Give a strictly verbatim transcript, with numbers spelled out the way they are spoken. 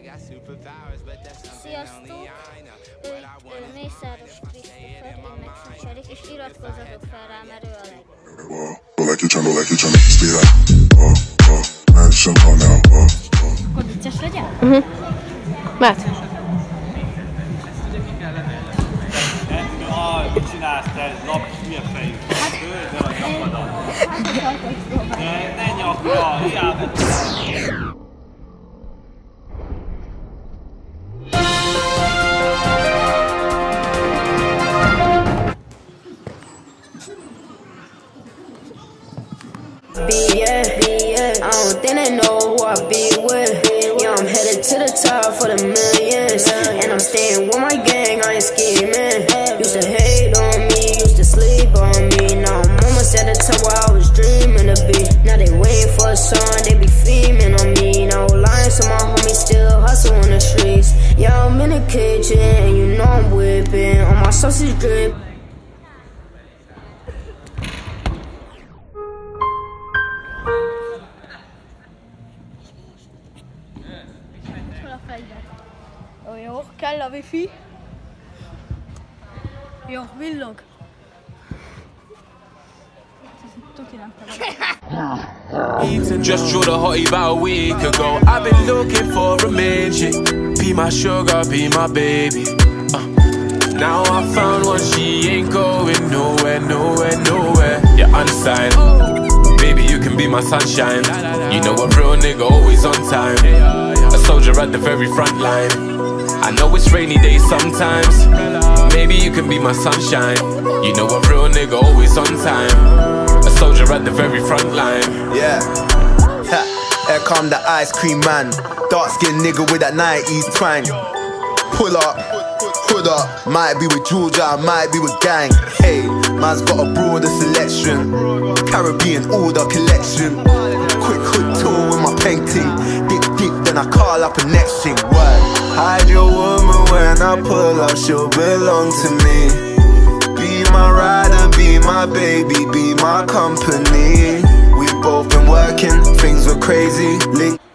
Sziasztok! Ő Mészáros Krisztófer, én Maxim Cserik, és iratkozzatok fel rá, mert ő a leg. Akkor vicces legyen? Uh-huh. Mert? Ah, mit csinálsz te? Lap, hülye fejű. Tőled el a nyakadat. Ne, ne nyakra, hiába. Yeah, yeah, I don't think they know who I be with. Yeah, I'm headed to the top for the millions, and I'm staying with my gang, I ain't scheming. Used to hate on me, used to sleep on me. Now I'm almost at the top where I was dreaming to be. Now they waiting for a song, they be fiending on me. Now lying to my homies still hustle on the streets. Yeah, I'm in the kitchen, and you know I'm whipping on my sausage drip. Ó, jó, kell a wifi. Jó, villog. Just drew the hottie about a week ago. I've been looking for a main chick. Be my sugar, be my baby. uh. Now I found one, she ain't going nowhere, nowhere, nowhere. You're unsigned, baby, you can be my sunshine. You know a real nigga always on time. A soldier at the very front line. I know it's rainy days sometimes. Maybe you can be my sunshine. You know a real nigga always on time. A soldier at the very front line. Yeah. Ha. Here come the ice cream man. Dark skinned nigga with that nineties twang. Pull up, hood up. Might be with Georgia, might be with gang. Hey, man's got a broader selection. Caribbean order collection. Quick hood tour with my painting. Dip dip, then I call up a next thing. Word. Hide your woman when I pull up, she'll belong to me. Be my rider, be my baby, be my company. We both been working, things were crazy. Link